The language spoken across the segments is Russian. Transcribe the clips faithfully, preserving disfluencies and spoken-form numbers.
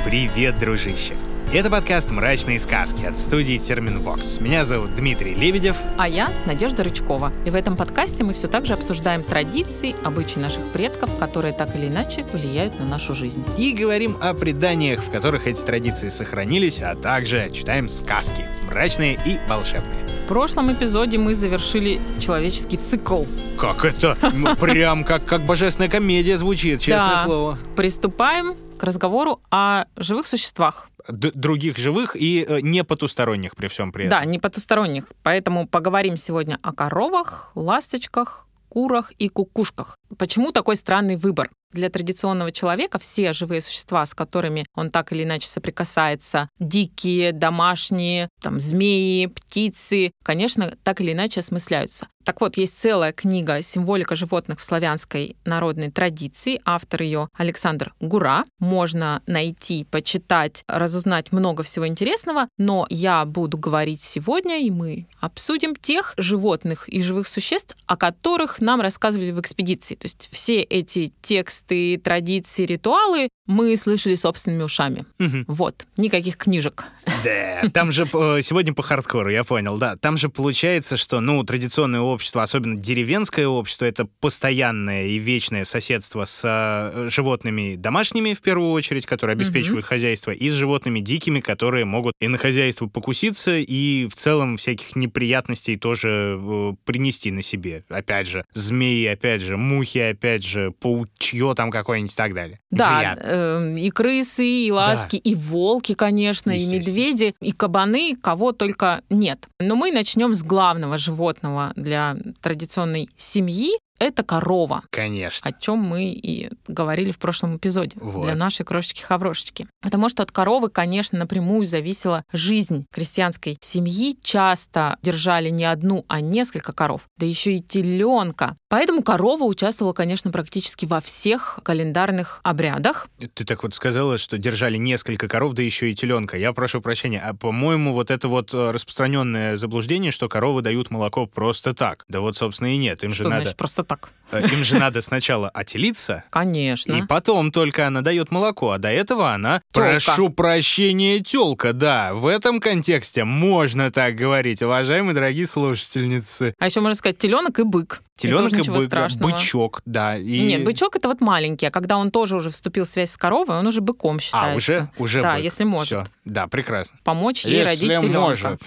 Привет, дружище! Это подкаст «Мрачные сказки» от студии Терминвокс. Меня зовут Дмитрий Лебедев. А я Надежда Рычкова. И в этом подкасте мы все так же обсуждаем традиции, обычаи наших предков, которые так или иначе влияют на нашу жизнь. И говорим о преданиях, в которых эти традиции сохранились, а также читаем сказки, мрачные и волшебные. В прошлом эпизоде мы завершили человеческий цикл. Как это? Прям как, как божественная комедия звучит, честное Да. слово. Приступаем к разговору о живых существах. Д- других живых и э, не потусторонних при всем при этом. Да, не потусторонних. Поэтому поговорим сегодня о коровах, ласточках, курах и кукушках. Почему такой странный выбор? Для традиционного человека все живые существа, с которыми он так или иначе соприкасается, дикие, домашние, там, змеи, птицы, конечно, так или иначе осмысляются. Так вот, есть целая книга «Символика животных в славянской народной традиции». Автор ее Александр Гура. Можно найти, почитать, разузнать много всего интересного, но я буду говорить сегодня, и мы обсудим тех животных и живых существ, о которых нам рассказывали в экспедиции. То есть все эти тексты, традиции, ритуалы мы слышали собственными ушами. Мгм. Вот, никаких книжек. Да, там же э, сегодня по хардкору, я понял, да. Там же получается, что, ну, традиционное общество, особенно деревенское общество, это постоянное и вечное соседство с э, животными домашними, в первую очередь, которые обеспечивают хозяйство, и с животными дикими, которые могут и на хозяйство покуситься, и в целом всяких неприятностей тоже э, принести на себе. Опять же, змеи, опять же, мухи, опять же, паучье там какое-нибудь и так далее. Да, Неприятно. э, и крысы, и ласки, и волки, конечно, и Естественно. медведи, и кабаны, кого только нет. Но мы начнем с главного животного для традиционной семьи. Это корова, Конечно. о чем мы и говорили в прошлом эпизоде Вот. для нашей крошечки-хаврошечки. Потому что от коровы, конечно, напрямую зависела жизнь крестьянской семьи. Часто держали не одну, а несколько коров, да еще и теленка. Поэтому корова участвовала, конечно, практически во всех календарных обрядах. Ты так вот сказала, что держали несколько коров, да еще и теленка. Я прошу прощения, а по-моему, вот это вот э, распространенное заблуждение, что коровы дают молоко просто так. Да вот, собственно, и нет. Им же Что надо, значит просто так? э, им же надо сначала отелиться, Конечно. и потом только она дает молоко, а до этого она, Тёлка. прошу прощения, тёлка, да. В этом контексте можно так говорить, уважаемые дорогие слушательницы. А еще можно сказать теленок и бык. Теленок тоже и ничего бык, страшного. бычок, да. И... Нет, бычок это вот маленький, а когда он тоже уже вступил в связь с коровой, он уже быком считается. А, уже, уже Да, бык. если может. Всё. Да, прекрасно. Помочь ей родить Если теленка. может.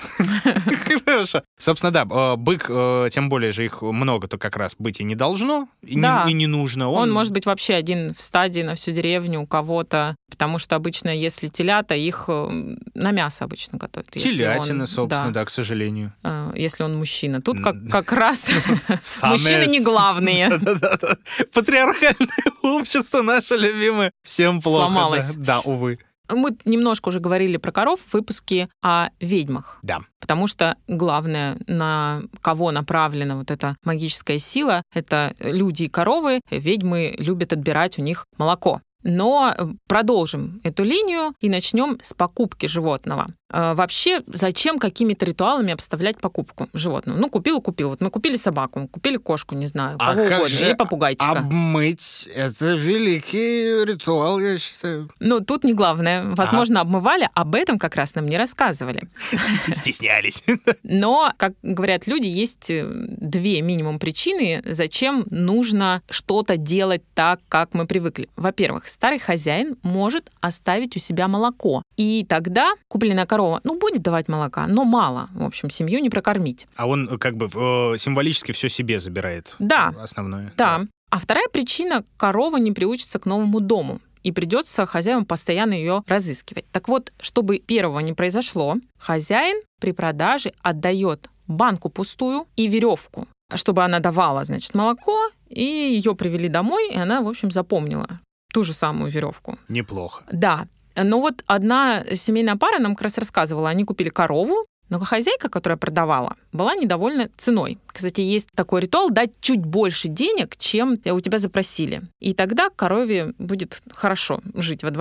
Хорошо. Собственно, да, э, бык, э, тем более же их много, то как раз быть и не должно, и, Да. не, и не нужно. Он... Он, может быть вообще один в стадии на всю деревню у кого-то, потому что обычно, если телята, их э, на мясо обычно готовят. Если телятина, он- собственно, да, да, к сожалению. э, если он мужчина. Тут как, М. как раз Самец. мужчины не главные. Да-да-да. Патриархальное общество наше любимое. Всем плохо. Сломалось. Да, да, увы. Мы немножко уже говорили про коров в выпуске о ведьмах. Да. Потому что главное, на кого направлена вот эта магическая сила, это люди и коровы. Ведьмы любят отбирать у них молоко. Но продолжим эту линию и начнем с покупки животного. Э, Вообще, зачем какими-то ритуалами обставлять покупку животного? Ну, купил и купил. Вот мы купили собаку, купили кошку, не знаю, А кого как угодно, же или попугайчика. обмыть? Это великий ритуал, я считаю. Ну, тут не главное. Возможно, обмывали, об этом как раз нам не рассказывали. Стеснялись. Но, как говорят люди, есть э, две минимум причины, зачем нужно что-то делать так, как мы привыкли. Во-первых, старый хозяин может оставить у себя молоко. И тогда купленная корова, ну, будет давать молока, но мало. В общем, семью не прокормить. А он э, как бы э, символически все себе забирает. Да. Основное. Да. А вторая причина — корова не приучится к новому дому. И придется хозяевам постоянно ее разыскивать. Так вот, чтобы первого не произошло, хозяин при продаже отдает банку пустую и веревку, чтобы она давала, значит, молоко, и ее привели домой, и она, в общем, запомнила ту же самую веревку. Неплохо. Да. Но вот одна семейная пара нам как раз рассказывала, они купили корову, но хозяйка, которая продавала, была недовольна ценой. Кстати, есть такой ритуал — дать чуть больше денег, чем у тебя запросили. И тогда корове будет хорошо жить во дворе.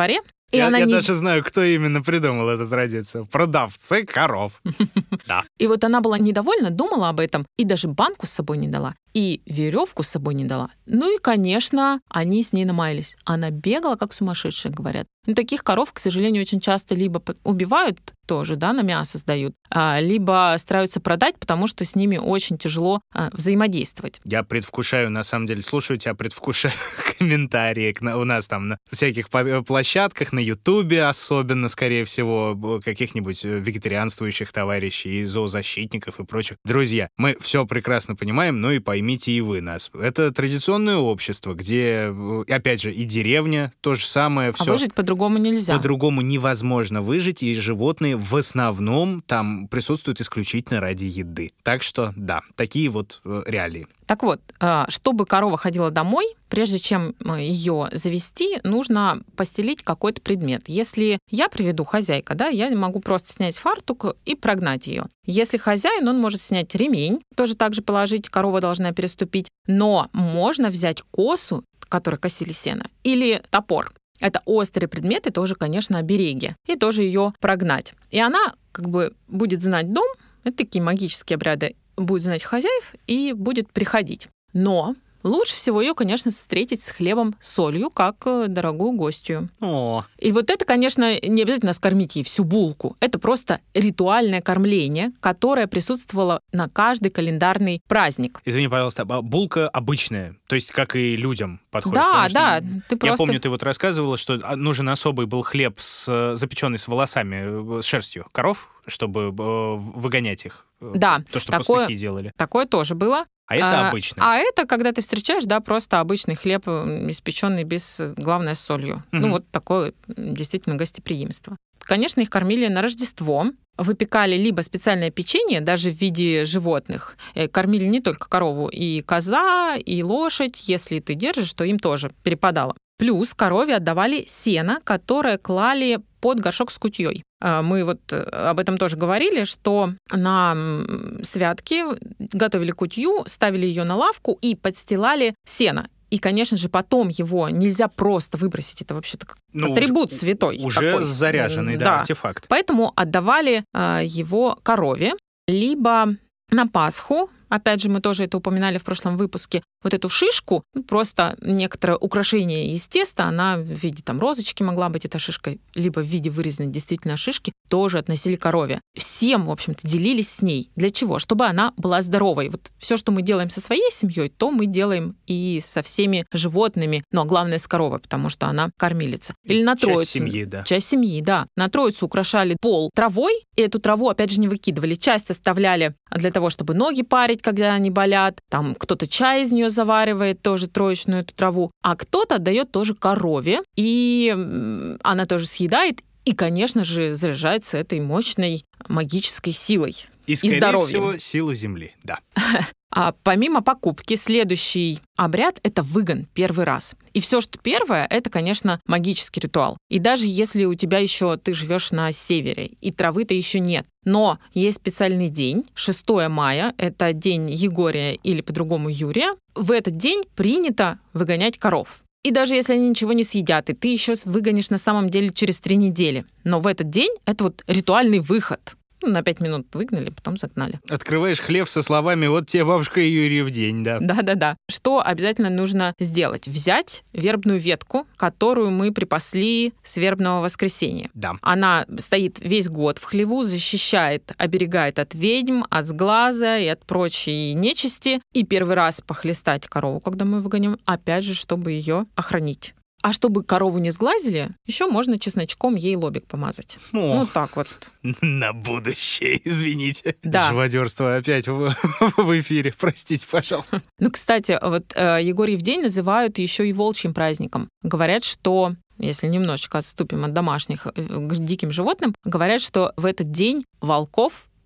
И я она я не... даже знаю, кто именно придумал эту традицию. Продавцы коров. Да. И вот она была недовольна, думала об этом, и даже банку с собой не дала, и веревку с собой не дала. Ну и, конечно, они с ней намаялись. Она бегала, как сумасшедшая, говорят. Ну, таких коров, к сожалению, очень часто либо убивают тоже, да, на мясо сдают, либо стараются продать, потому что с ними очень тяжело взаимодействовать. Я предвкушаю, на самом деле, слушаю тебя, предвкушаю комментарии у нас там на всяких площадках, на Ютубе особенно, скорее всего, каких-нибудь вегетарианствующих товарищей и зоозащитников и прочих. Друзья, мы все прекрасно понимаем, но и поймите и вы нас. Это традиционное общество, где, опять же, и деревня, то же самое. Все. А выжить по-другому нельзя. По-другому невозможно выжить, и животные в основном там присутствуют исключительно ради еды. Так что, да, такие вот реалии. Так вот, чтобы корова ходила домой, прежде чем ее завести, нужно постелить какой-то предмет. Если я приведу хозяйка, да, я могу просто снять фартук и прогнать ее. Если хозяин, он может снять ремень, тоже так же положить, корова должна переступить. Но можно взять косу, которой косили сено, или топор. Это острые предметы, тоже, конечно, обереги. И тоже ее прогнать. И она как бы будет знать дом, это такие магические обряды, будет знать хозяев и будет приходить. Но лучше всего ее, конечно, встретить с хлебом, солью, как дорогую гостью. О. И вот это, конечно, не обязательно скормить ей всю булку. Это просто ритуальное кормление, которое присутствовало на каждый календарный праздник. Извини, пожалуйста, булка обычная, то есть как и людям подходит? Да, да. Ты я просто... помню, ты вот рассказывала, что нужен особый был хлеб, с, запеченный с волосами, с шерстью коров, чтобы выгонять их. Да. То, что такое, пастухи делали. Такое тоже было. А это а, обычный. А это, когда ты встречаешь, да, просто обычный хлеб, испеченный без, главное, с солью. Угу. Ну, вот такое действительно гостеприимство. Конечно, их кормили на Рождество. Выпекали либо специальное печенье, даже в виде животных. Кормили не только корову, и коза, и лошадь. Если ты держишь, то им тоже перепадало. Плюс корове отдавали сено, которое клали под горшок с кутьей. Мы вот об этом тоже говорили, что на святки готовили кутью, ставили ее на лавку и подстилали сено. И, конечно же, потом его нельзя просто выбросить. Это вообще-то ну, атрибут уже, святой. Уже такой. заряженный, да, да, артефакт. Поэтому отдавали э, его корове, либо на Пасху. Опять же, мы тоже это упоминали в прошлом выпуске. Вот эту шишку, просто некоторое украшение из теста, она в виде там розочки могла быть, эта шишка, либо в виде вырезанной действительно шишки, тоже относили к корове. Всем, в общем-то, делились с ней. Для чего? Чтобы она была здоровой. Вот все, что мы делаем со своей семьей, то мы делаем и со всеми животными, но главное с коровой, потому что она кормилица. Или на Троицу. Часть семьи, да. Часть семьи, да. На Троицу украшали пол травой, и эту траву, опять же, не выкидывали. Часть оставляли для того, чтобы ноги парить, когда они болят. Там кто-то чай из нее заваривает, тоже троечную эту траву, а кто-то отдает тоже корове, и она тоже съедает, и, конечно же, заряжается этой мощной магической силой. И, скорее и здоровьем. всего, сила Земли, да. А помимо покупки, следующий обряд — это выгон первый раз. И все, что первое, это, конечно, магический ритуал. И даже если у тебя еще ты живешь на севере, и травы-то еще нет, но есть специальный день, шестое мая, это день Егория или по-другому Юрия, в этот день принято выгонять коров. И даже если они ничего не съедят, и ты еще выгонишь на самом деле через три недели. Но в этот день это вот ритуальный выход. Ну, на пять минут выгнали, потом загнали. Открываешь хлев со словами «Вот тебе бабушка Юрьев день», да. Да-да-да. Что обязательно нужно сделать? Взять вербную ветку, которую мы припасли с вербного воскресенья. Да. Она стоит весь год в хлеву, защищает, оберегает от ведьм, от сглаза и от прочей нечисти. И первый раз похлестать корову, когда мы выгоним, опять же, чтобы ее охранить. А чтобы корову не сглазили, еще можно чесночком ей лобик помазать. О, ну, так вот. На будущее, извините. Да. Живодерство опять в, в эфире, простите, пожалуйста. Ну, кстати, вот э, Егорьев день называют еще и волчьим праздником. Говорят, что, если немножечко отступим от домашних к диким животным, говорят, что в этот день волков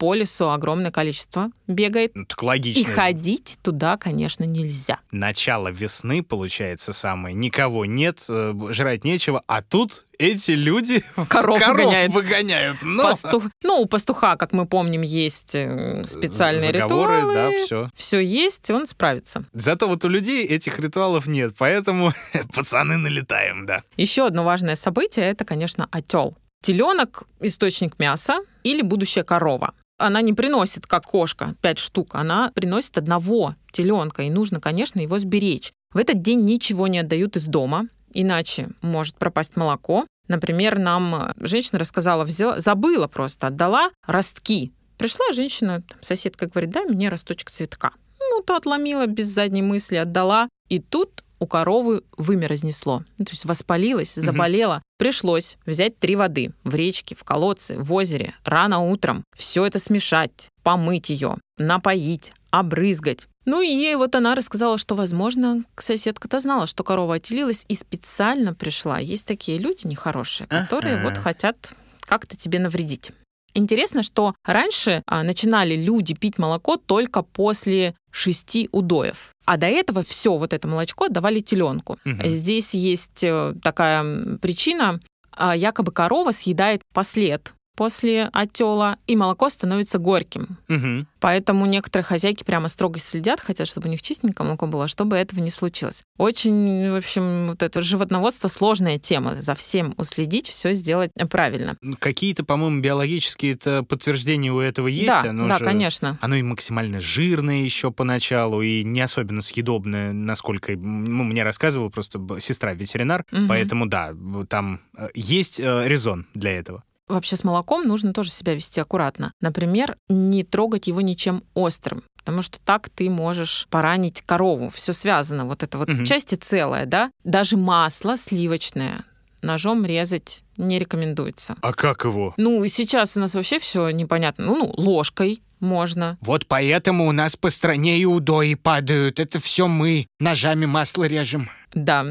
по лесу огромное количество бегает. Ну, так логично. И ходить туда, конечно, нельзя. Начало весны, получается, самое. Никого нет, э, жрать нечего, а тут эти люди коров, коров выгоняют. выгоняют. Но... Пастух... Ну, у пастуха, как мы помним, есть специальные Заговоры, ритуалы. да, все. Все есть, он справится. Зато вот у людей этих ритуалов нет, поэтому пацаны налетаем, да. Еще одно важное событие — это, конечно, отел. Теленок — источник мяса или будущая корова. Она не приносит, как кошка, пять штук, она приносит одного теленка, и нужно, конечно, его сберечь. В этот день ничего не отдают из дома, иначе может пропасть молоко. Например, нам женщина рассказала, взяла, забыла просто, отдала ростки. Пришла женщина, там, соседка говорит, дай мне росточек цветка. Ну, то отломила без задней мысли, отдала. И тут у коровы вымя разнесло. Ну, то есть воспалилась, заболела. Угу. Пришлось взять три воды в речке, в колодце, в озере, рано утром. Все это смешать, помыть ее, напоить, обрызгать. Ну и ей вот она рассказала, что, возможно, соседка-то знала, что корова отелилась и специально пришла. Есть такие люди нехорошие, которые ага. вот хотят как-то тебе навредить. Интересно, что раньше а, начинали люди пить молоко только после шести удоев. А до этого все вот это молочко давали теленку. Угу. Здесь есть такая причина, а, якобы корова съедает послед после отела, и молоко становится горьким. Угу. Поэтому некоторые хозяйки прямо строго следят, хотят, чтобы у них чистенькое молоко было, чтобы этого не случилось. Очень, в общем, вот это животноводство сложная тема. За всем уследить, все сделать правильно. Какие-то, по-моему, биологические подтверждения у этого есть? Да, оно да, же, конечно. Оно и максимально жирное еще поначалу, и не особенно съедобное, насколько... Ну, мне рассказывала просто сестра-ветеринар, угу. Поэтому, да, там есть резон для этого. Вообще с молоком нужно тоже себя вести аккуратно. Например, не трогать его ничем острым, потому что так ты можешь поранить корову. Все связано, вот это вот угу. части целое, да? Даже масло сливочное ножом резать не рекомендуется. А как его? Ну, сейчас у нас вообще все непонятно. Ну, ну, ложкой можно. Вот поэтому у нас по стране и удои падают. Это все мы ножами масло режем. Да.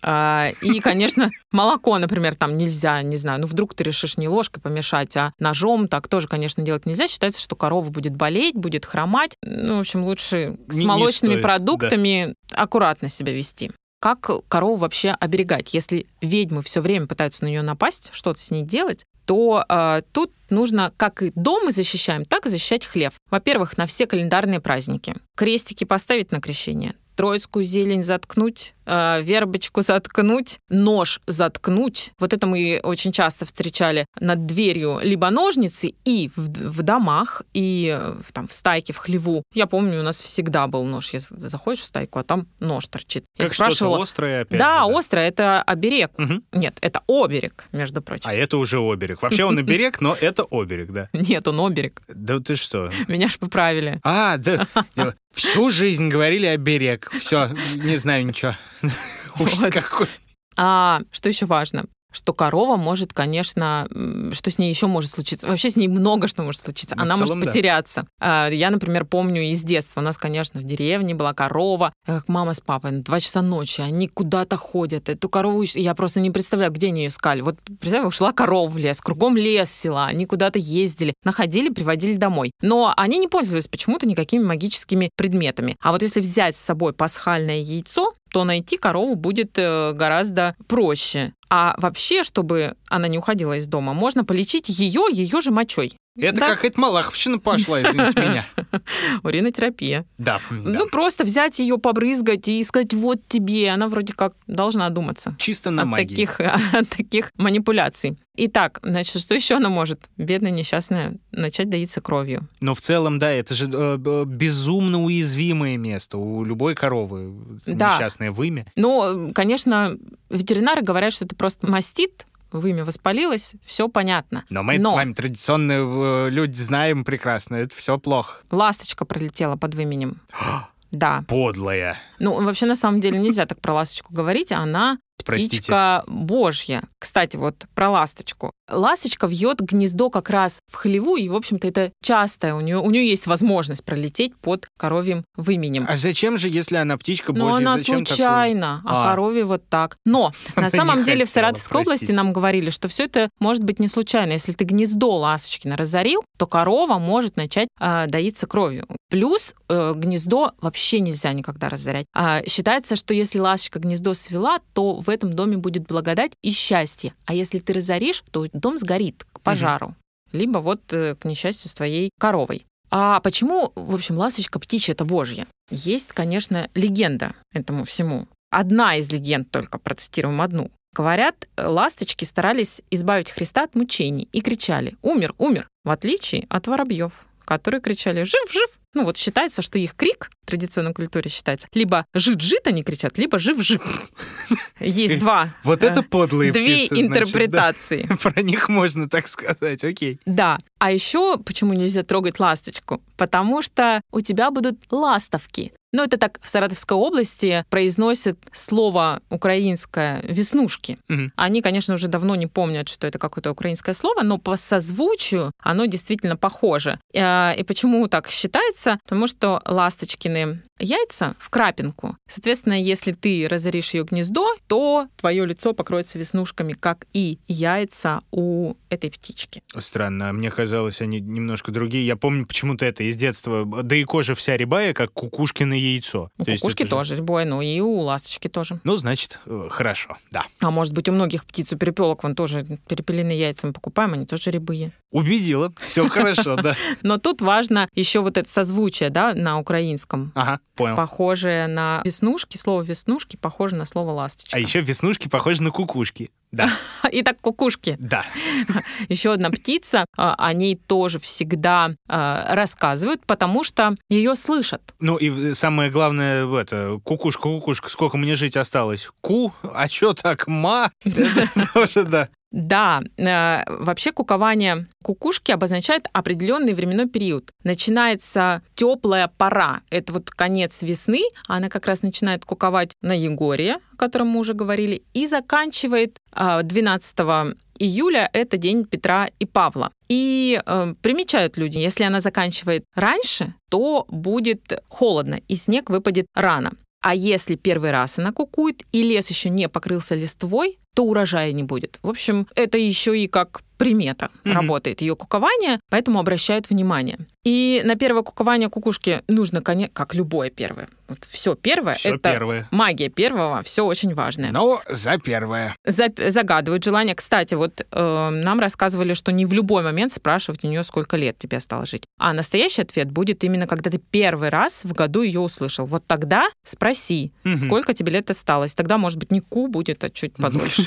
А, и, конечно, молоко, например, там нельзя, не знаю, ну вдруг ты решишь не ложкой помешать, а ножом, так тоже, конечно, делать нельзя. Считается, что корова будет болеть, будет хромать. Ну, в общем, лучше с не, молочными не стоит, продуктами да. аккуратно себя вести. Как корову вообще оберегать? Если ведьмы все время пытаются на нее напасть, что-то с ней делать, то э, тут нужно как и дом мы защищаем, так и защищать хлев. Во-первых, на все календарные праздники. Крестики поставить на крещение, троицкую зелень заткнуть, э, вербочку заткнуть, нож заткнуть. Вот это мы очень часто встречали над дверью либо ножницы и в, в домах, и в, там, в стайке, в хлеву. Я помню, у нас всегда был нож. Если заходишь в стайку, а там нож торчит. Как Я спрашивала, что-то острое опять да, же, да, острое, это оберег. Угу. Нет, это оберег, между прочим. А это уже оберег. Вообще он оберег, но это оберег, да. Нет, он оберег. Да ты что? Меня ж поправили. А, да. Всю жизнь говорили оберег. Все, не знаю ничего. Ужас Вот. какой. А что еще важно? Что корова может, конечно, что с ней еще может случиться? Вообще с ней много что может случиться. Ну, Она в целом, может потеряться. Да. Я, например, помню из детства. У нас, конечно, в деревне была корова. Как мама с папой, ну, два часа ночи, они куда-то ходят. Эту корову я просто не представляю, где они ее искали. Вот, представь, ушла корова в лес, кругом лес, села. Они куда-то ездили, находили, приводили домой. Но они не пользовались почему-то никакими магическими предметами. А вот если взять с собой пасхальное яйцо, то найти корову будет гораздо проще. А вообще, чтобы она не уходила из дома, можно полечить ее ее же мочой. Это да? какая-то малаховщина пошла, извините меня. Уринотерапия. Да, Ну, да. просто взять ее, побрызгать и сказать, вот тебе. Она вроде как должна одуматься. Чисто на от магии. Таких, от таких манипуляций. Итак, значит, что еще она может, бедная несчастная, начать доиться кровью? Но в целом, да, это же э, безумно уязвимое место у любой коровы. Да. Несчастное вымя. Ну, конечно, ветеринары говорят, что это просто мастит, вымя воспалилось, все понятно. Но мы Но с вами традиционные люди знаем прекрасно, это все плохо. ласточка пролетела под выменем. Да. Подлая. Ну, вообще, на самом деле, нельзя так про ласточку говорить. Она Простите. Птичка божья. Кстати, вот про ласточку. Ласточка вьет гнездо как раз в хлеву, и, в общем-то, это частое. У нее, у нее есть возможность пролететь под коровьим выменем. А зачем же, если она птичка божья? Но она зачем случайно, такое? а, а корове вот так. Но на самом деле в хотела, Саратовской области простите. нам говорили, что все это может быть не случайно. Если ты гнездо ласточкина разорил, то корова может начать э, доиться кровью. Плюс э, гнездо вообще нельзя никогда разорять. А, считается, что если ласточка гнездо свела, то в этом доме будет благодать и счастье. А если ты разоришь, то дом сгорит к пожару. Угу. Либо вот э, к несчастью с твоей коровой. А почему, в общем, ласточка птичья — это божья? Есть, конечно, легенда этому всему. Одна из легенд только, процитируем одну. Говорят, ласточки старались избавить Христа от мучений и кричали «Умер, умер!», в отличие от воробьев, которые кричали «Жив, жив!». Ну вот считается, что их крик в традиционной культуре считается либо «жит-жит» они кричат, либо «жив-жив». Есть два. Вот это подлые Две птицы, интерпретации. Значит, да. Про них можно так сказать, окей. Да. А еще почему нельзя трогать ласточку? Потому что у тебя будут ластовки. Ну, это так в Саратовской области произносят слово украинское «веснушки». Угу. Они, конечно, уже давно не помнят, что это какое-то украинское слово, но по созвучию оно действительно похоже. И почему так считается? Потому что ласточкины яйца в крапинку. Соответственно, если ты разоришь ее гнездо, то твое лицо покроется веснушками, как и яйца у этой птички. Странно, мне казалось, они немножко другие. Я помню почему-то это из детства. Да и кожа вся рябая, как кукушкино яйцо. У То кукушки же... тоже рябое, ну и у ласточки тоже. Ну, значит, хорошо, да. А может быть, у многих птиц, у перепелок, вон тоже перепелиные яйца мы покупаем, они тоже рябые. Убедила, все хорошо, да. Но тут важно еще вот это созвучие, да, на украинском. Ага, понял. Похожее на веснушки, слово веснушки похоже на слово ласточка. А еще веснушки похожи на кукушки. Да. Итак, кукушки. Да. Еще одна птица, о ней тоже всегда рассказывают, потому что ее слышат. Ну и самое главное, это, кукушка, кукушка, сколько мне жить осталось? Ку? А чё так, ма? Тоже да. Да, э, вообще кукование кукушки обозначает определенный временной период. Начинается теплая пора, это вот конец весны, она как раз начинает куковать на Егорье, о котором мы уже говорили, и заканчивает э, двенадцатого июля, это день Петра и Павла. И э, примечают люди, если она заканчивает раньше, то будет холодно, и снег выпадет рано. А если первый раз она кукует, и лес еще не покрылся листвой, то урожая не будет. В общем, это еще и как примета mm-hmm. работает ее кукование, поэтому обращают внимание. И на первое кукование кукушки нужно, как любое первое. Вот все первое, всё это первое. Магия первого, все очень важное. Но за первое. За, загадывают желание. Кстати, вот э, нам рассказывали, что не в любой момент спрашивать у нее, сколько лет тебе осталось жить. А настоящий ответ будет именно, когда ты первый раз в году ее услышал. Вот тогда спроси, mm-hmm. сколько тебе лет осталось. Тогда, может быть, не ку будет, а чуть подольше.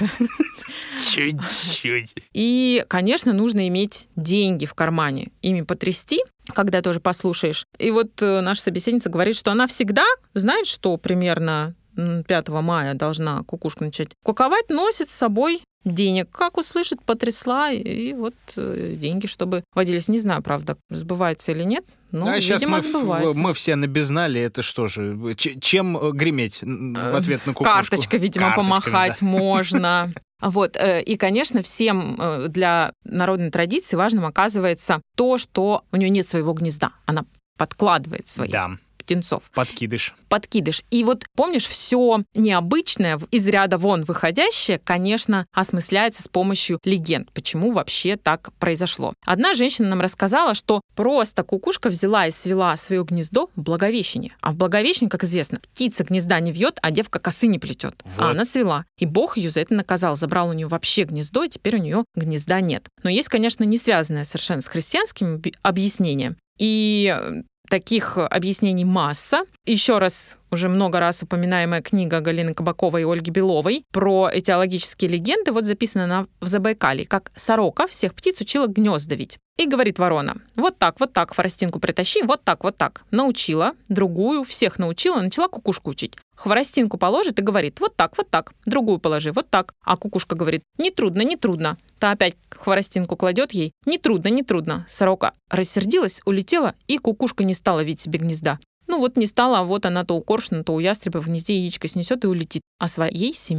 Чуть-чуть. И, конечно, нужно иметь деньги в кармане, ими потрясти, когда тоже послушаешь. И вот наша собеседница говорит, что она всегда знает, что примерно пятого мая должна кукушка начать куковать, носит с собой денег. Как услышит, потрясла, и вот деньги, чтобы водились. Не знаю, правда, сбывается или нет, но, а видимо, сейчас мы, сбывается. Мы все набезнали, это что же? Чем греметь в ответ на кукушку? Карточка, видимо, помахать да. можно. Вот. И, конечно, всем для народной традиции важным оказывается то, что у нее нет своего гнезда. Она подкладывает своих да. птенцов. Подкидыш. Подкидыш. И вот, помнишь, все необычное, из ряда вон выходящее, конечно, осмысляется с помощью легенд. Почему вообще так произошло? Одна женщина нам рассказала, что просто кукушка взяла и свела свое гнездо в Благовещение. А в Благовещение, как известно, птица гнезда не вьет, а девка косы не плетет. Вот. А она свела. И Бог ее за это наказал. Забрал у нее вообще гнездо, и теперь у нее гнезда нет. Но есть, конечно, не связанное совершенно с христианским объяснением. И таких объяснений масса. Еще раз, уже много раз упоминаемая книга Галины Кабаковой и Ольги Беловой про этиологические легенды вот записана она в Забайкалье, как сорока всех птиц учила гнезда вить. И говорит ворона: вот так, вот так, хворостинку притащи, вот так, вот так. Научила, другую, всех научила, начала кукушку учить. Хворостинку положит и говорит: вот так, вот так, другую положи, вот так. А кукушка говорит: не трудно, не трудно. Та опять хворостинку кладет ей: не трудно, не трудно. Сорока рассердилась, улетела, и кукушка не стала вить себе гнезда. Ну вот не стала, а вот она то у коршуна, то у ястреба в гнезде яичко снесет и улетит. А своей семьи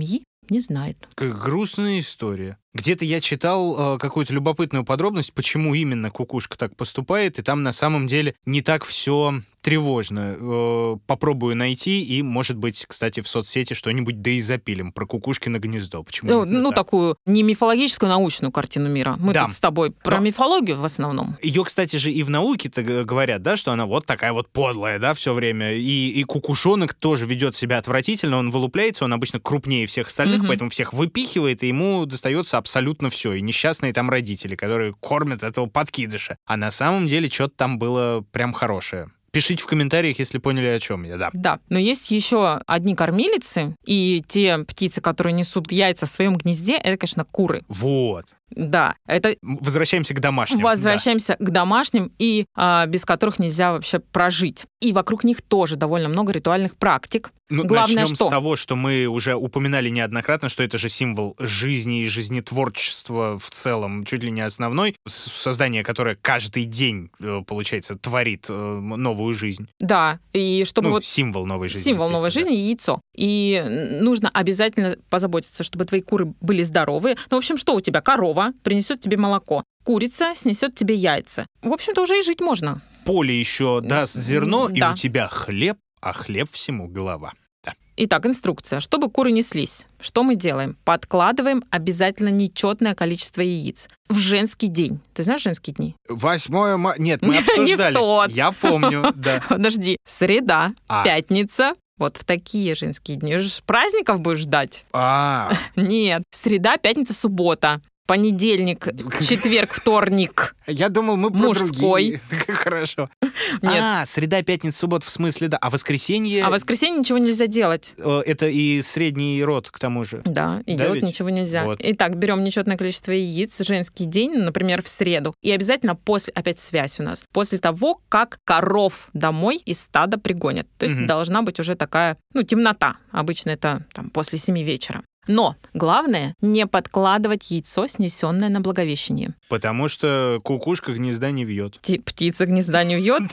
не знает. Как грустная история. Где-то я читал э, какую-то любопытную подробность, почему именно кукушка так поступает, и там на самом деле не так все тревожно. Э, попробую найти, и, может быть, кстати, в соцсети что-нибудь да и запилим про кукушкино гнездо. Почему Ну, ну так? такую не мифологическую, а научную картину мира. Мы Да. тут с тобой про Но... мифологию в основном. Ее, кстати же, и в науке-то говорят, да, что она вот такая вот подлая, да, все время. И, и кукушонок тоже ведет себя отвратительно, он вылупляется, он обычно крупнее всех остальных, Мгм. поэтому всех выпихивает, и ему достается абсолютно все. И несчастные там родители, которые кормят этого подкидыша. А на самом деле что-то там было прям хорошее. Пишите в комментариях, если поняли, о чем я, да. Да, но есть еще одни кормилицы, и те птицы, которые несут яйца в своем гнезде, это, конечно, куры. Вот. Да, это Возвращаемся к домашним. возвращаемся к домашним, и а, без которых нельзя вообще прожить. И вокруг них тоже довольно много ритуальных практик. Ну, Главное, начнем что? с того, что мы уже упоминали неоднократно, что это же символ жизни и жизнетворчества в целом, чуть ли не основной. С- Создание, которое каждый день, э, получается, творит э, новую жизнь. Да, и чтобы Ну, вот символ новой жизни. символ новой естественно, жизни — яйцо. И нужно обязательно позаботиться, чтобы твои куры были здоровые. Ну, в общем, что у тебя? Корова принесет тебе молоко. Курица снесет тебе яйца. В общем-то, уже и жить можно. да. Поле еще даст зерно, и Да. у тебя хлеб, а хлеб всему голова. Да. Итак, инструкция. Чтобы куры неслись, что мы делаем? Подкладываем обязательно нечетное количество яиц. В женский день. Ты знаешь женские дни? Восьмое ма... Нет, мы Не в обсуждали. тот. Я помню, да. Подожди. Среда, А. пятница. Вот в такие женские дни. Уже ж праздников будешь ждать? А, Нет. Среда, пятница, суббота. Понедельник, четверг, вторник. я думал, мы про Мужской. другие. Хорошо. Нет. А, среда, пятница, суббота, в смысле, да. А воскресенье... А в воскресенье ничего нельзя делать. э, Это и средний род, к тому же. Да, и Да делать ведь? ничего нельзя. Вот. Итак, берем нечетное количество яиц, женский день, например, в среду. И обязательно после, опять связь у нас, после того, как коров домой из стада пригонят. То есть Мгм. должна быть уже такая, ну, темнота. Обычно это там после семи вечера. Но главное не подкладывать яйцо, снесенное на Благовещение. Потому что кукушка гнезда не вьет. Ти- Птица гнезда не вьет.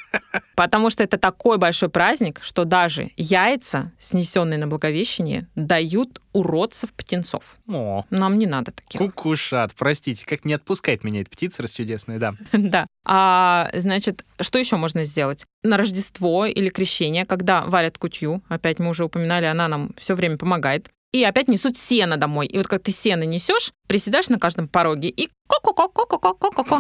Потому что это такой большой праздник, что даже яйца, снесенные на Благовещение, дают уродцев птенцов. О, Нам не надо таких. кукушат, простите, как не отпускает меня эта птица расчудесная, да. Да. А, значит, что еще можно сделать? На Рождество или Крещение, когда варят кутью, опять мы уже упоминали, она нам все время помогает, и опять несут сено домой. И вот как ты сено несешь, приседаешь на каждом пороге и ко-ко-ко-ко-ко-ко-ко-ко,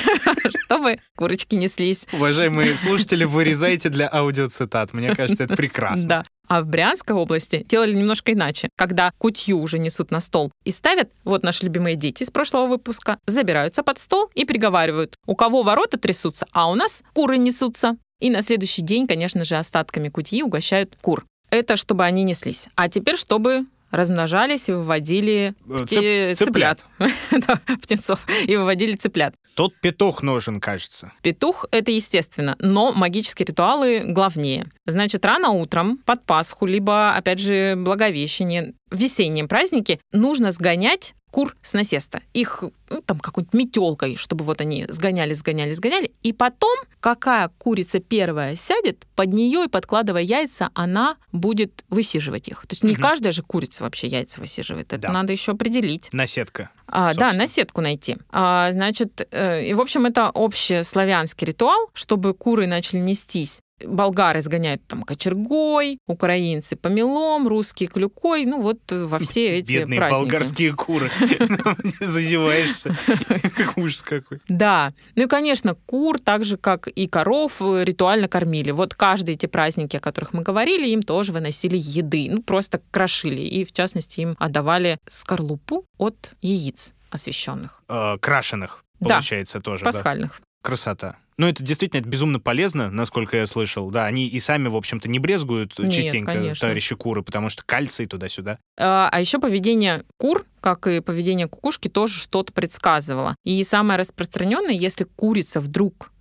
чтобы курочки неслись. Уважаемые слушатели, вырезайте для аудиоцитат. Мне кажется, это прекрасно. Да. А в Брянской области делали немножко иначе. Когда кутью уже несут на стол и ставят, вот наши любимые дети из прошлого выпуска, забираются под стол и приговаривают, у кого ворота трясутся, а у нас куры несутся. И на следующий день, конечно же, остатками кутьи угощают кур. Это чтобы они неслись. А теперь, чтобы размножались и выводили Э, пти- цып- цыплят. Да, птенцов, и выводили цыплят. Тот петух нужен, кажется. Петух — это естественно, но магические ритуалы главнее. Значит, рано утром, под Пасху, либо, опять же, Благовещение, в весенние праздники нужно сгонять кур с насеста. Их, ну, там, какой-нибудь метелкой, чтобы вот они сгоняли, сгоняли, сгоняли. И потом, какая курица первая сядет, под нее и подкладывая яйца, она будет высиживать их. То есть не Мгм. каждая же курица вообще яйца высиживает. Это Да. надо еще определить. Наседка. А, да, собственно. на сетку найти. А, значит, э, и, в общем, это общеславянский ритуал, чтобы куры начали нестись. Болгары сгоняют там кочергой, украинцы помелом, русские клюкой. Ну вот э, во все эти Бедные праздники. болгарские куры. Зазеваешься. Как ужас какой. Да. Ну и, конечно, кур, так же, как и коров, э, ритуально кормили. Вот каждые эти праздники, о которых мы говорили, им тоже выносили еды. Ну, просто крошили. И, в частности, им отдавали скорлупу от яиц освященных. Э, Крашеных, Да. получается, тоже. да. Пасхальных. Красота. Ну, это действительно это безумно полезно, насколько я слышал. Да, они и сами, в общем-то, не брезгуют Нет, частенько, конечно. товарищи куры, потому что кальций туда-сюда. А а еще поведение кур, как и поведение кукушки, тоже что-то предсказывало. И самое распространенное, если курица вдруг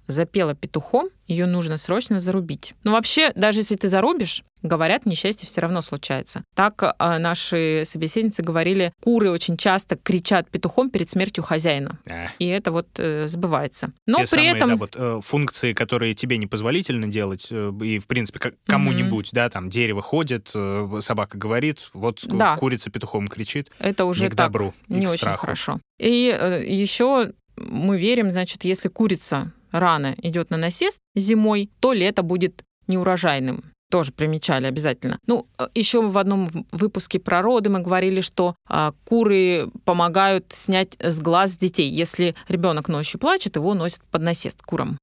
запела петухом, ее нужно срочно зарубить. Но вообще, даже если ты зарубишь, говорят, несчастье все равно случается. Так э, наши собеседницы говорили, куры очень часто кричат петухом перед смертью хозяина. А. И это вот э, сбывается. Но Те при самые, этом... да, вот, э, функции, которые тебе непозволительно делать, э, и, в принципе, как кому-нибудь, mm-hmm. да, там дерево ходит, э, собака говорит, вот да. курица петухом кричит. Это уже не к так, добру, не к очень страху. Хорошо. И э, еще мы верим, значит, если курица рано идет на насест зимой, то лето будет неурожайным. Тоже примечали обязательно. Ну, еще в одном выпуске про роды мы говорили, что а, куры помогают снять с глаз детей. Если ребенок ночью плачет, его носят под насест курам.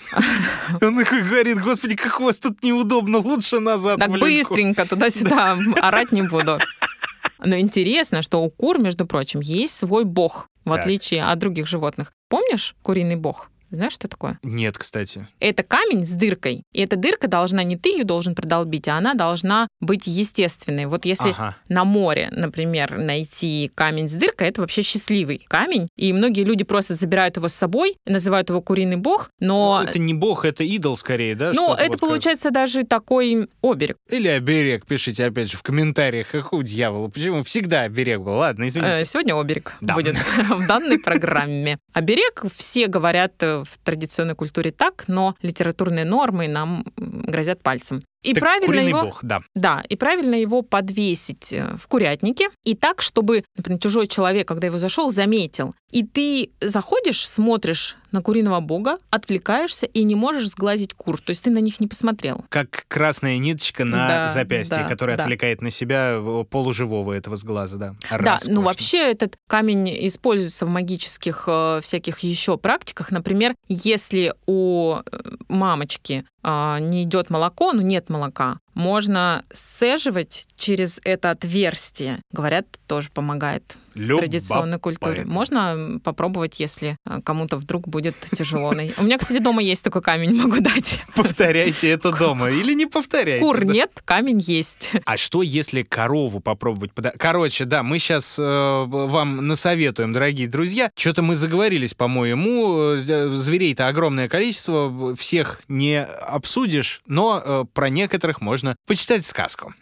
Он говорит, господи, как у вас тут неудобно, лучше назад. Так быстренько туда-сюда орать не буду. Но интересно, что у кур, между прочим, есть свой бог, в отличие от других животных. Помнишь куриный бог? Знаешь, что такое? Нет, кстати. Это камень с дыркой. И эта дырка должна, не ты ее должен продолбить, а она должна быть естественной. Вот если ага. на море, например, найти камень с дыркой, это вообще счастливый камень. И многие люди просто забирают его с собой, называют его куриный бог, но... Это не бог, это идол скорее, да? Ну, это вот получается как... даже такой оберег. Или оберег, пишите опять же в комментариях. Какого дьявола? Почему всегда оберег был? Ладно, извините. Сегодня оберег да. будет в данной программе. Оберег все говорят в традиционной культуре так, но литературные нормы нам грозят пальцем. И так правильно его, бог, да. Да, и правильно его подвесить в курятнике. И так, чтобы, например, чужой человек, когда его зашел, заметил. И ты заходишь, смотришь на куриного бога, отвлекаешься и не можешь сглазить кур. То есть ты на них не посмотрел. Как красная ниточка на да, запястье, да, которая да. отвлекает на себя полуживого этого сглаза, да. Да, Роскошно. Ну вообще этот камень используется в магических э, всяких еще практиках. Например, если у мамочки э, не идет молоко, ну нет молока, можно сцеживать через это отверстие. Говорят, тоже помогает в традиционной культуре. Можно попробовать, если кому-то вдруг будет тяжело. У меня, кстати, дома есть такой камень, могу дать. Повторяйте это дома или не повторяйте. Кур нет, камень есть. А что, если корову попробовать? Короче, да, мы сейчас э, вам насоветуем, дорогие друзья. Что-то мы заговорились, по-моему. Зверей-то огромное количество, всех не обсудишь, но э, про некоторых можно почитать сказку.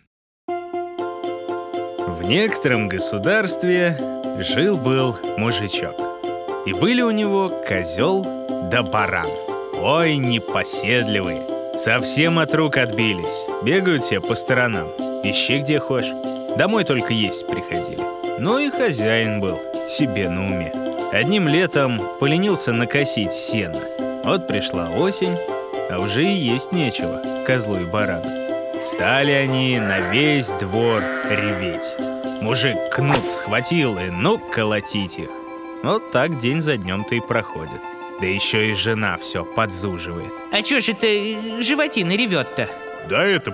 В некотором государстве жил-был мужичок. И были у него козел да баран. Ой, непоседливые. Совсем от рук отбились. Бегают все по сторонам. Ищи где хочешь. Домой только есть приходили. Ну и хозяин был себе на уме. Одним летом поленился накосить сено. Вот пришла осень, а уже и есть нечего козлу и барану. Стали они на весь двор реветь. Мужик кнут схватил и ну колотить их. Вот так день за днем-то и проходит. Да еще и жена все подзуживает. А чё ж это животина ревет-то? Да это,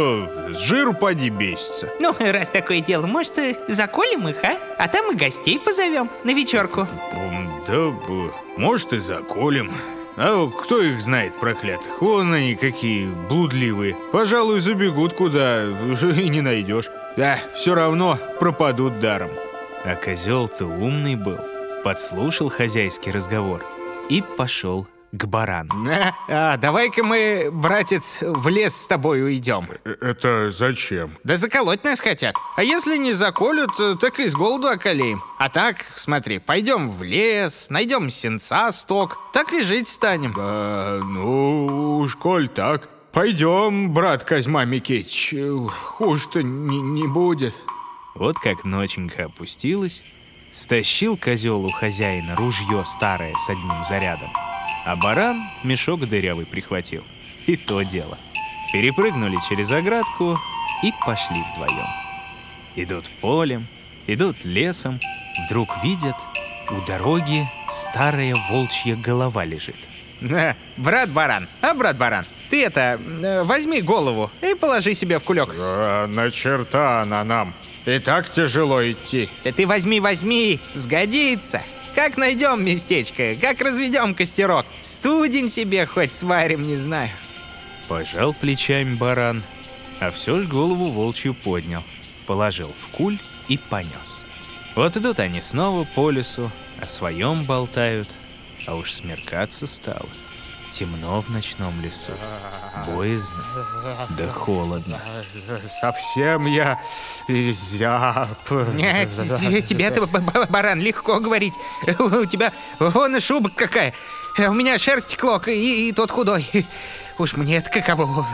с жиру поди бесится. Ну, раз такое дело, может, заколем их, а? А там и гостей позовем на вечерку. Да, может, и заколем. А кто их знает, проклятых? Вон они какие блудливые. Пожалуй, забегут куда, уже и не найдешь. Да, все равно пропадут даром. А козел-то умный был. Подслушал хозяйский разговор и пошел к барану. А, а, давай-ка мы, братец, в лес с тобой уйдем. Это зачем? Да заколоть нас хотят. А если не заколют, так и с голоду околеем. А так, смотри, пойдем в лес, найдем сенца сток, так и жить станем. Да, ну уж коль так. Пойдем, брат Козьма Микитич, хуже-то не, не будет. Вот как ноченька опустилась, стащил козел у хозяина ружье старое с одним зарядом, а баран мешок дырявый прихватил. И то дело. Перепрыгнули через оградку и пошли вдвоем. Идут полем, идут лесом, вдруг видят, у дороги старая волчья голова лежит. На, брат баран, а брат баран, ты это, возьми голову и положи себе в кулек. Да, на черта она нам. И так тяжело идти. Да ты возьми, возьми, сгодится. Как найдем местечко, как разведем костерок, студень себе хоть сварим, не знаю. Пожал плечами баран, а все ж голову волчью поднял, положил в куль и понес. Вот идут они снова по лесу, о своем болтают, а уж смеркаться стало. Темно в ночном лесу, боязно, да холодно. Совсем я зяб. Нет, тебе-то, баран, легко говорить. У тебя вон и шуба какая. У меня шерсть клок, и, и тот худой. Уж мне это каково.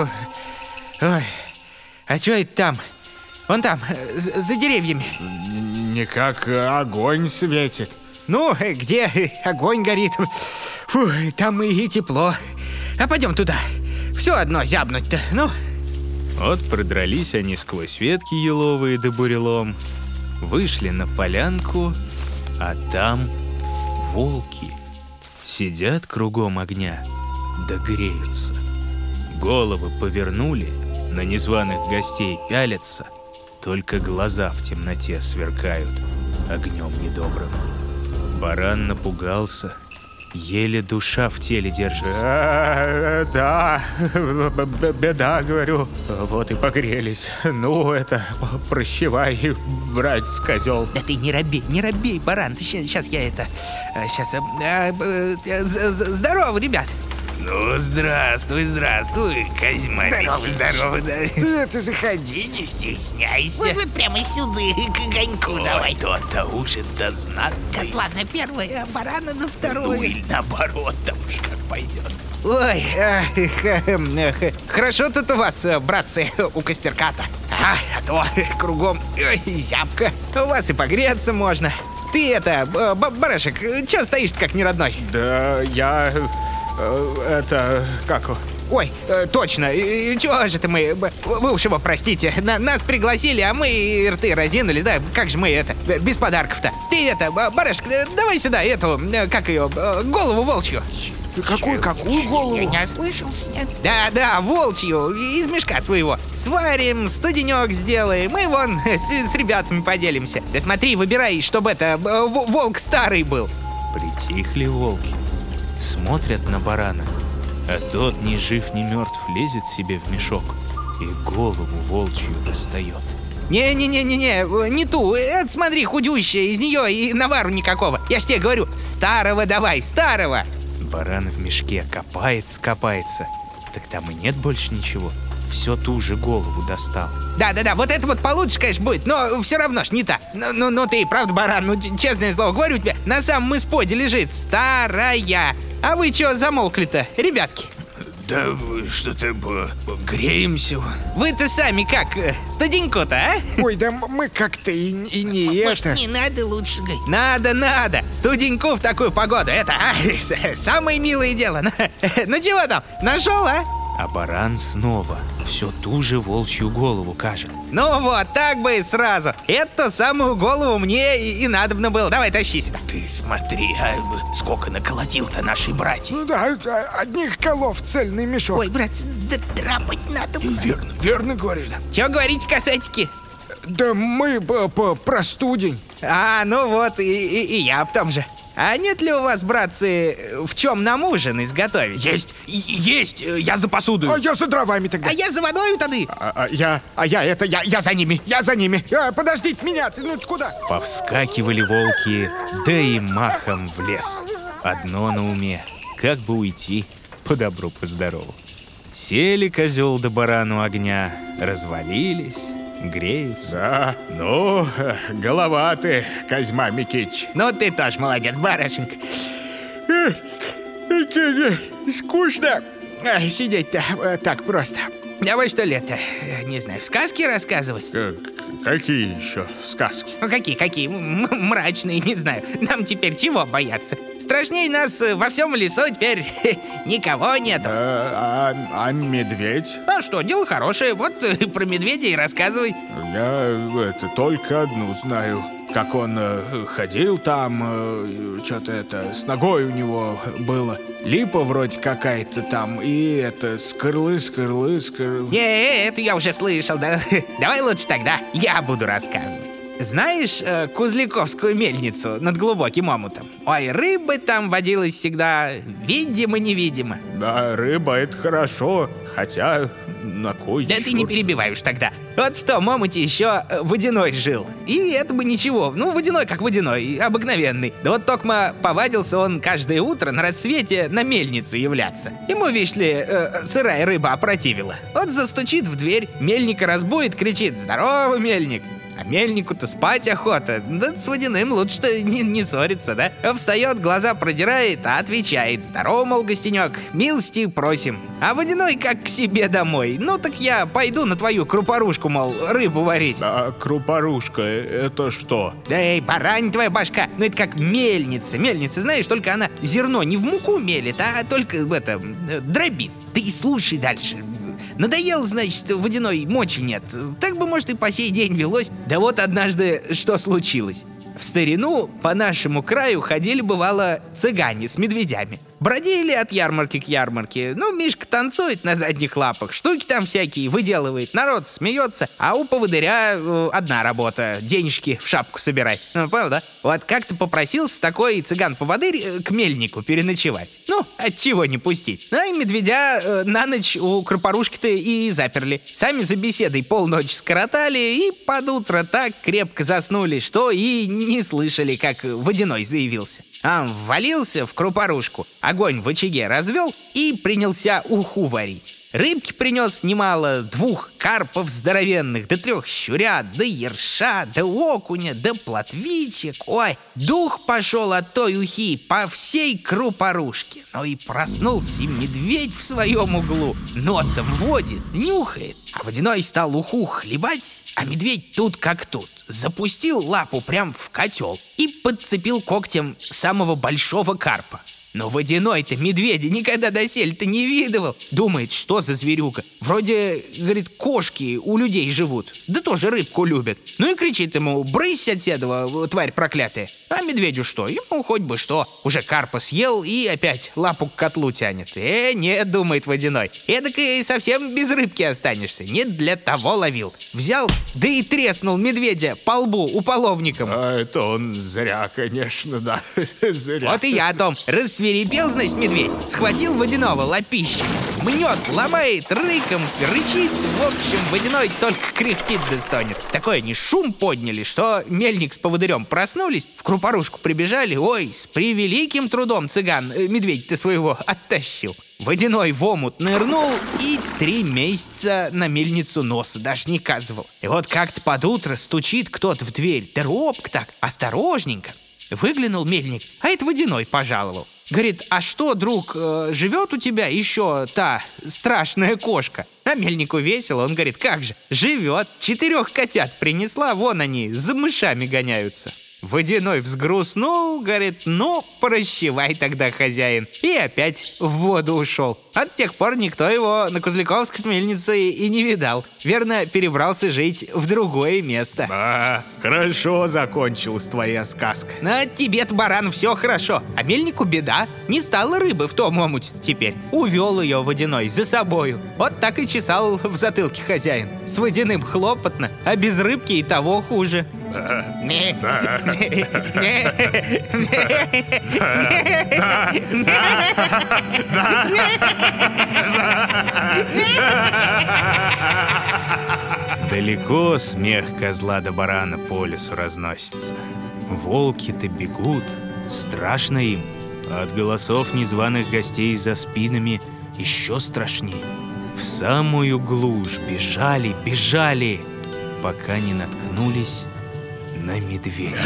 Ой. А что это там? Вон там, за деревьями. Никак огонь светит. Ну, где огонь горит, фу, там и тепло. А пойдем туда. Все одно зябнуть-то, ну. Вот продрались они сквозь ветки еловые да бурелом, вышли на полянку, а там волки. Сидят кругом огня, да греются. Головы повернули, на незваных гостей пялятся, только глаза в темноте сверкают огнем недобрым. Баран напугался, еле душа в теле держится. Да, да, беда, говорю. Вот и погрелись. Ну, это, прощавай, братец-козел. Да ты не робей, не робей, баран. Сейчас я это... Сейчас... Здорово, ребят. Ну, здравствуй, здравствуй, Козьма. Здорово, здорово, да. Ты заходи, не стесняйся. Вот, вот прямо сюда, к огоньку давай. То-то уже да знак. Козла на первое, а барана на Ну второе. или наоборот, там уж как пойдет. Ой, эх, эх, эх, хорошо тут у вас, братцы, у костерка-то. А, а то кругом ой, зябко. У вас и погреться можно. Ты это, барашек, чё стоишь как неродной? Да, я... Это... Как... Ой, э, точно, и, чего же ты мы, вы уж его простите, на, нас пригласили, а мы рты разинули, да, как же мы это, без подарков-то. Ты это, барашек, давай сюда эту, как ее, голову волчью. Какую, какую голову? Я не ослышался, нет? Да, да, волчью, из мешка своего. Сварим, студенек сделаем, мы вон с, с ребятами поделимся. Да смотри, выбирай, чтобы это, волк старый был. Притихли волки, смотрят на барана, а тот ни жив, ни мертв лезет себе в мешок и голову волчью достает. Не-не-не-не-не, не ту, это смотри, худющая, из нее и навару никакого. Я ж тебе говорю, старого давай, старого. Баран в мешке копается, копается, так там и нет больше ничего, все ту же голову достал. Да-да-да, вот это вот получше, конечно, будет, но все равно ж не та. Ну, ну, ну ты, правда, баран, ну честное слово, говорю тебе, на самом исподе лежит старая. А вы чё замолкли-то, ребятки? Да что-то греемся. Вы-то сами как, студенько-то, а? Ой, да мы как-то и, и не это... не надо лучше, Гай. Надо, надо, студеньку в такую погоду, это, а, самое милое дело. Ну чего там, нашел, а? А баран снова все ту же волчью голову кажет. Ну вот, так бы и сразу. Эту самую голову мне и, и надобно было. Давай, тащи сюда. Ты смотри, а сколько наколотил-то наши братья. Ну да, одних голов цельный мешок. Ой, братцы, да драпать надо. Верно, верно говоришь, да. Чего говорите, касатики? Да мы по, по, про студень. А, ну вот, и, и, и я об том же. А нет ли у вас, братцы, в чем нам ужин изготовить? Есть, есть, я за посуду. А я за дровами тогда. А я за водой тады. А, а я, а я это, я, я за ними, я за ними. А, подождите меня, ты ну куда? Повскакивали волки, да и махом в лес. Одно на уме, как бы уйти по добру, по здорову. Сели козел да баран у огня, развалились, греются. Да, ну, голова ты, Козьма Микитич. Ну ты тоже молодец, барышенька. Скучно. Ай, сидеть-то так просто. Давай что ли это, не знаю, сказки рассказывать? Как, какие еще сказки? Ну какие, какие? М- мрачные, не знаю. Нам теперь чего бояться? Страшнее нас во всем лесу теперь никого нету. А, а, а медведь? А что, дело хорошее. Вот про медведя и рассказывай. Я это только одну знаю. Как он э, ходил там, э, что-то это, с ногой у него было. Липа вроде какая-то там, и это, скырлы, скырлы, скырлы. Не, это я уже слышал, да? Давай лучше тогда я буду рассказывать. Знаешь э, Кузляковскую мельницу над глубоким омутом? Ой, рыбы там водилось всегда, видимо-невидимо. Да, рыба — это хорошо, хотя на кой Да черт? ты не перебивай уж тогда. Вот в том омуте еще э, водяной жил. И это бы ничего. Ну, водяной как водяной, обыкновенный. Да вот токма повадился он каждое утро на рассвете на мельницу являться. Ему, видишь ли, э, сырая рыба опротивила. Вот застучит в дверь, мельника разбудит, кричит: «Здорово, мельник!» А мельнику-то спать охота. Да с водяным лучше-то не, не ссориться, да? Встает, глаза продирает, а отвечает: «Здорово, мол, гостенек, милости просим». А водяной как к себе домой. Ну так я пойду на твою крупорушку, мол, рыбу варить. А крупорушка — это что? Да эй, барань твоя башка. Ну это как мельница. Мельница, знаешь, только она зерно не в муку мелит, а только в это, дробит. Ты и слушай дальше. Надоел, значит, водяной, мочи нет. Так бы, может, и по сей день велось. Да вот однажды что случилось. В старину по нашему краю ходили, бывало, цыгане с медведями. Бродили от ярмарки к ярмарке. Ну, Мишка танцует на задних лапах, штуки там всякие выделывает, народ смеется, а у поводыря э, одна работа — денежки в шапку собирать. Ну, понял, да? Вот как-то попросился такой цыган-поводырь э, к мельнику переночевать. Ну, отчего не пустить? Ну, и медведя э, на ночь у крупорушки-то и заперли. Сами за беседой полночи скоротали и под утро так крепко заснули, что и не слышали, как водяной заявился. А ввалился в крупорушку, огонь в очаге развел и принялся уху варить. Рыбки принес немало, двух карпов здоровенных, да трех щурят, да ерша, да окуня, да плотвичек. Ой, дух пошел от той ухи по всей крупорушке. Ну и проснулся медведь в своем углу, носом водит, нюхает. А водяной стал уху хлебать, а медведь тут как тут. Запустил лапу прям в котел и подцепил когтем самого большого карпа. Но водяной-то медведя никогда доселе-то не видывал. Думает, что за зверюга. Вроде, говорит, кошки у людей живут, да тоже рыбку любят. Ну и кричит ему: «Брысь отседова, тварь проклятая!» А медведю что? Ему хоть бы что. Уже карпа съел и опять лапу к котлу тянет. Э, нет, думает водяной, эдак и совсем без рыбки останешься. Нет, для того ловил. Взял, да и треснул медведя по лбу уполовником. А это он зря, конечно, да. Зря. Вот и я о том. Рассвирепел, значит, медведь, схватил водяного лапищем, мнет, ломает, рыком, рычит. В общем, водяной только кряхтит да стонет. Такой они шум подняли, что мельник с поводырем проснулись, в крупорушку прибежали. Ой, с превеликим трудом цыган э, медведь-то своего оттащил. Водяной в омут нырнул и три месяца на мельницу носа даже не казывал. И вот как-то под утро стучит кто-то в дверь, да робко так, осторожненько. Выглянул мельник, а это водяной пожаловал. Говорит: «А что, друг, э, живет у тебя еще та страшная кошка?» А мельнику весело, он говорит: «Как же, живет, четырех котят принесла, вон они, за мышами гоняются». Водяной взгрустнул, говорит: «Ну, прощавай тогда, хозяин». И опять в воду ушел. А с тех пор никто его на Козляковской мельнице и не видал. Верно, перебрался жить в другое место. А, хорошо закончилась твоя сказка. А тебе-то, баран, все хорошо. А мельнику беда. Не стало рыбы в том омуте теперь. Увел ее водяной за собою. Вот так и чесал в затылке хозяин. С водяным хлопотно, а без рыбки и того хуже. Далеко смех козла да барана по лесу разносится. Волки-то бегут, страшно им. А от голосов незваных гостей за спинами еще страшнее. В самую глушь бежали, бежали, пока не наткнулись на медведя.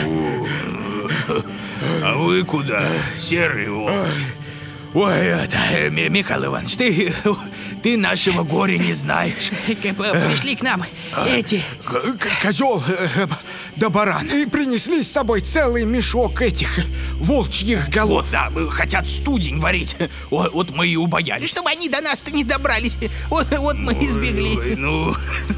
А вы куда, серые волки? Ой, это, Михаил Иванович, ты, ты нашего горя не знаешь. Пришли к нам эти... Козел да баран. И принесли с собой целый мешок этих волчьих голов. Вот, да, хотят студень варить. Вот, вот мы и убоялись. Чтобы они до нас-то не добрались. Вот, вот мы и сбегли. Ой, ну...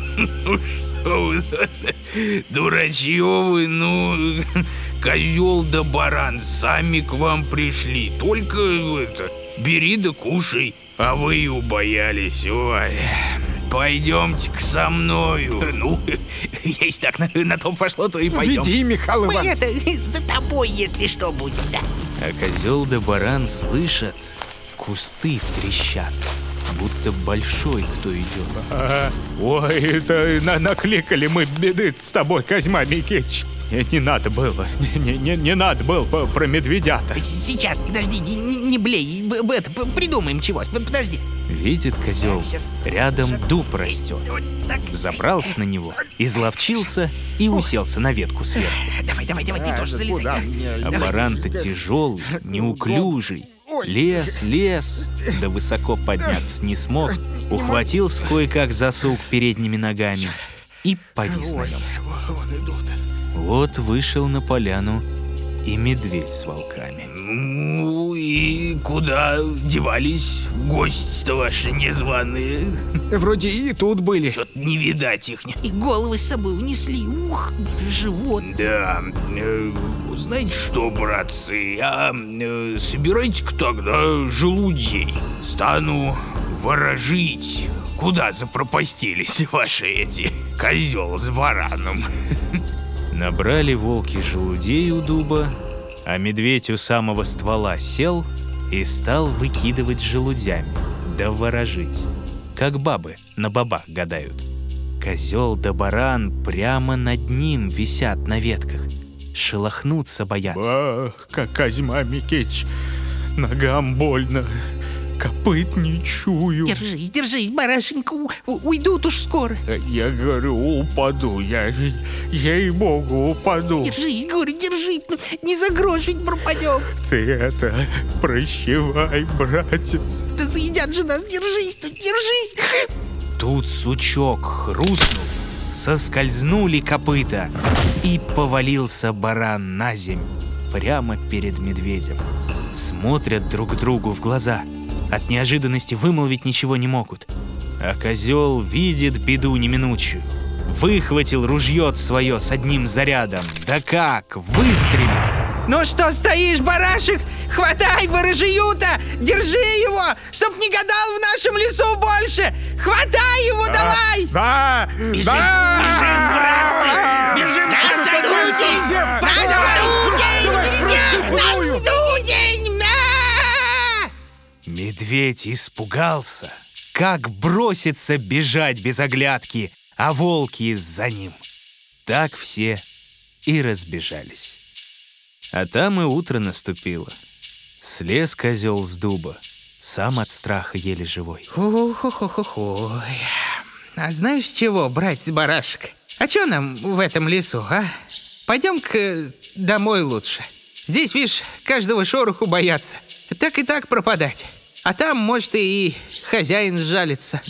Дурачье вы, ну, козел да баран сами к вам пришли. Только это, бери да кушай, а вы и убоялись. Ой, пойдемте-ка со мною. Ну, если так на, на то пошло, то и пойдем. Веди, Михаил Мы Иванович. это за тобой, если что, будем, да. А козел да баран слышат, кусты трещат. будто большой кто идет. А, ой, это на накликали мы беды с тобой, Козьма Микитич. Не, не надо было, не, не, не надо было про медведята. Сейчас, подожди, не, не, не блей, б- б- это, п- придумаем чего, П- подожди. Видит козел, Щас. рядом дуб растет. Вот так. Забрался на него, изловчился и уселся на ветку сверху. Давай, давай, давай, ты тоже залезай. да. А баран-то тяжелый, неуклюжий. Лез, лез, да высоко подняться не смог. Ухватился кое-как за сук передними ногами и повис на нем. Вот вышел на поляну и медведь с волками. Ну и куда девались гости-то ваши незваные? Вроде и тут были. Чё-то не видать их. И головы с собой унесли, ух, живот. Да, э, знаете что, братцы, я э, собирайте-ка тогда желудей. Стану ворожить. Куда запропастились ваши эти козел с бараном? Набрали волки желудей у дуба, а медведь у самого ствола сел и стал выкидывать желудями, да ворожить, как бабы на бабах гадают. Козел да баран прямо над ним висят на ветках, шелохнуться боятся. Ах, как Козьма Микитич, ногам больно, копыт не чую. Держись, держись, барашенька, у- у- уйдут уж скоро. Я говорю, упаду, я, ей-богу, упаду. Держись, говорю, держись, ну, не за грош ведь пропадем. Ты это, прощевай, братец. Да заедят же нас, держись, ну, держись. Тут сучок хрустнул, соскользнули копыта, и повалился баран на земь прямо перед медведем. Смотрят друг другу в глаза, от неожиданности вымолвить ничего не могут. А козел видит беду неминучую. Выхватил ружье свое с одним зарядом, да как, выстрелил. Ну что стоишь, барашек? Хватай ворожию-то! Держи его, чтоб не гадал в нашем лесу больше! Хватай его, давай! Да, Бежим, да! бежим, бежим! На студень! На студень! На студень! На! Медведь испугался, как бросится бежать без оглядки, а волки за ним. Так все и разбежались. А там и утро наступило. Слез козел с дуба, сам от страха еле живой. Ой, а знаешь чего, братец-барашек? А чё нам в этом лесу, а? Пойдем-ка домой лучше. Здесь, видишь, каждого шороху боятся. Так и так пропадать. А там, может, и хозяин сжалится.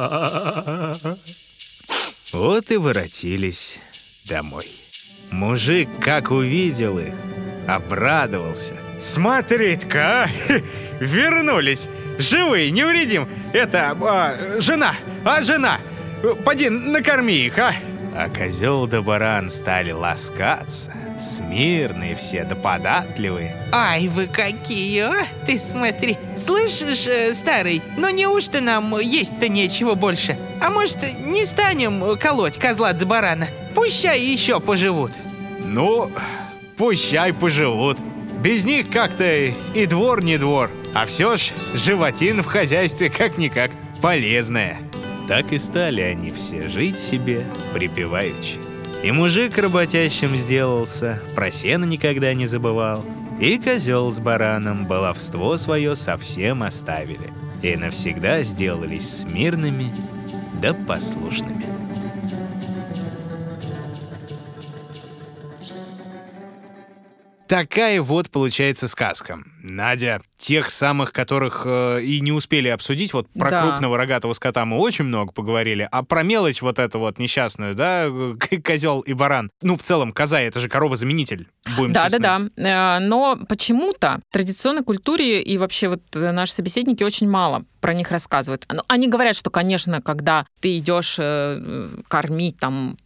Вот и воротились домой. Мужик, как увидел их, обрадовался. Смотри-ка, а, вернулись, живые, невредим. Это, а, жена, а жена, поди накорми их, а. А козел да баран стали ласкаться. Смирные все да податливые. Ай, вы какие, а? Ты смотри. Слышишь, э, старый, ну неужто нам есть-то нечего больше? А может, не станем колоть козла да барана? Пущай еще поживут. Ну, пущай поживут. Без них как-то и двор не двор. А все ж животина в хозяйстве как-никак полезная. Так и стали они все жить себе припеваючи. И мужик работящим сделался, про сено никогда не забывал. И козел с бараном баловство свое совсем оставили. И навсегда сделались смирными да послушными. Такая вот получается сказка. Надя, тех самых, которых э, и не успели обсудить, вот про Да. крупного рогатого скота мы очень много поговорили, а про мелочь вот эту вот несчастную, да, козел и баран. Ну, в целом, коза — это же корова-заменитель, будем Да, честны. да, да. Э, Но почему-то в традиционной культуре и вообще вот э, наши собеседники очень мало про них рассказывают. Ну, они говорят, что, конечно, когда ты идешь э, кормить там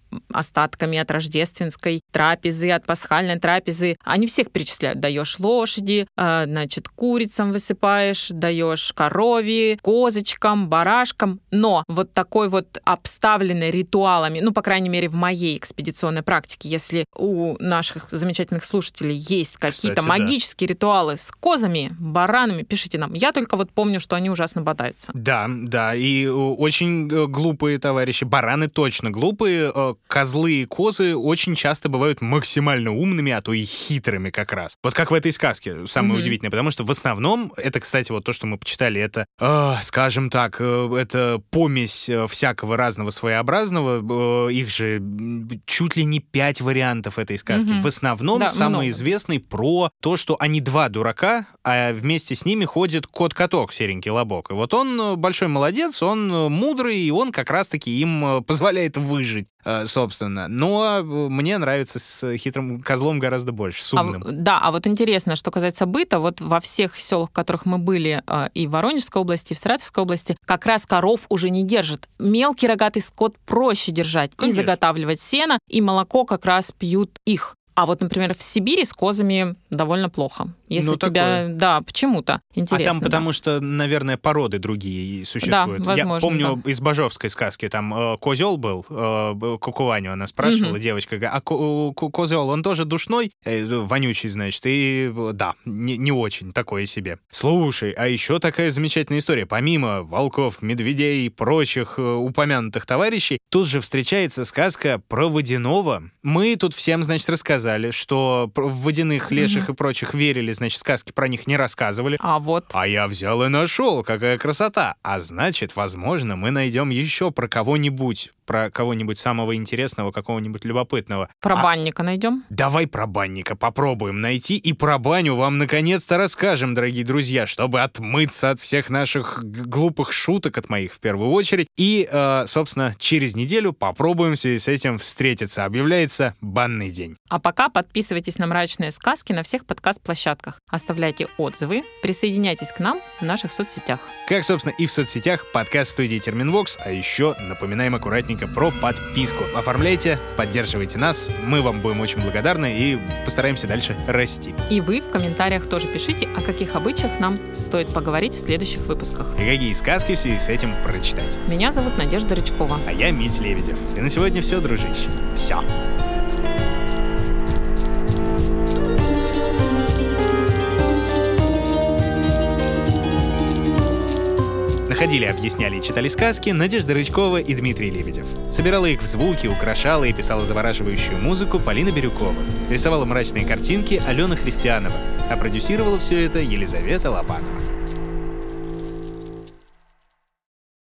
остатками от рождественской трапезы, от пасхальной трапезы. Они всех перечисляют. Даешь лошади, значит, курицам высыпаешь, даешь корове, козочкам, барашкам. Но вот такой вот обставленный ритуалами, ну, по крайней мере, в моей экспедиционной практике, если у наших замечательных слушателей есть какие-то Кстати, магические да. ритуалы с козами, баранами, пишите нам. Я только вот помню, что они ужасно бодаются. Да, да, и очень глупые товарищи. Бараны точно глупые. Козлы и козы очень часто бывают максимально умными, а то и хитрыми как раз. Вот как в этой сказке, самое mm-hmm. удивительное, потому что в основном, это, кстати, вот то, что мы почитали, это, э, скажем так, э, это помесь всякого разного своеобразного. Э, их же чуть ли не пять вариантов этой сказки. Mm-hmm. В основном да, самый много. известный про то, что они два дурака, а вместе с ними ходит кот-каток, серенький лобок. И вот он большой молодец, он мудрый, и он как раз-таки им позволяет выжить, собственно. Но мне нравится с хитрым козлом гораздо больше, с умным. А, да, а вот интересно, что касается быта, вот во всех селах, в которых мы были, и в Воронежской области, и в Саратовской области, как раз коров уже не держат. Мелкий рогатый скот проще держать. Конечно. И заготавливать сено, и молоко как раз пьют их. А вот, например, в Сибири с козами довольно плохо. Если ну, тебя... такое. Да, почему-то. Интересно. А там да. потому что, наверное, породы другие существуют. Да, возможно, Я помню да. из Бажовской сказки, там э, козел был, э, Кукуваню она спрашивала, угу. девочка, а ко- ко- козел, он тоже душной? Э, вонючий, значит, и да, не, не очень, такое себе. Слушай, а еще такая замечательная история. Помимо волков, медведей и прочих э, упомянутых товарищей, тут же встречается сказка про водяного. Мы тут всем, значит, рассказали, что в водяных леших угу. и прочих верили, значит, сказки про них не рассказывали. А вот. А я взял и нашел, какая красота. А значит, возможно, мы найдем еще про кого-нибудь, про кого-нибудь самого интересного, какого-нибудь любопытного. Про а... банника найдем? Давай про банника попробуем найти, и про баню вам наконец-то расскажем, дорогие друзья, чтобы отмыться от всех наших глупых шуток, от моих в первую очередь. И, э, собственно, через неделю попробуем в связи с этим встретиться. Объявляется банный день. А пока подписывайтесь на «Мрачные сказки» на всех подкаст-площадках. Оставляйте отзывы, присоединяйтесь к нам в наших соцсетях. Как, собственно, и в соцсетях подкаст-студии Терминвокс, а еще напоминаем аккуратненько про подписку. Оформляйте, поддерживайте нас, мы вам будем очень благодарны и постараемся дальше расти. И вы в комментариях тоже пишите, о каких обычаях нам стоит поговорить в следующих выпусках. И какие сказки в связи с этим прочитать. Меня зовут Надежда Рычкова. А я Митя Лебедев. И на сегодня все, дружище. Все. Находили, объясняли и читали сказки Надежда Рычкова и Дмитрий Лебедев. Собирала их в звуки, украшала и писала завораживающую музыку Полина Бирюкова. Рисовала мрачные картинки Алена Христианова. А продюсировала все это Елизавета Лобанова.